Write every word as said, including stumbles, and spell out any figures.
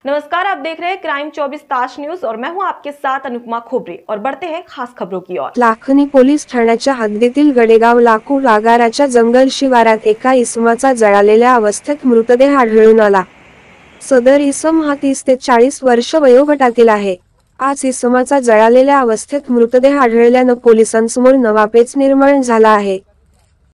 नमस्कार, आप देख रहे हैं क्राइम चौबीस तास न्यूज और मैं हूं आपके साथ अनुपमा खोबरे। और बढ़ते हैं खास खबरों की ओर। लाखनी पोलीस ठाण्याच्या हद्दीतील गडेगाव लाकूड आगाराच्या जंगल शिवारात एका इसमाचा जळालेल्या अवस्थेत मृतदेह आढळून आला। सदर इसम हा तीस ते चाळीस वर्ष वयोगटातील आहे। आज इसमाचा जळालेल्या अवस्थेत मृतदेह आढळल्यानं पोलिसांसमोर नवा पेच निर्माण झाला आहे।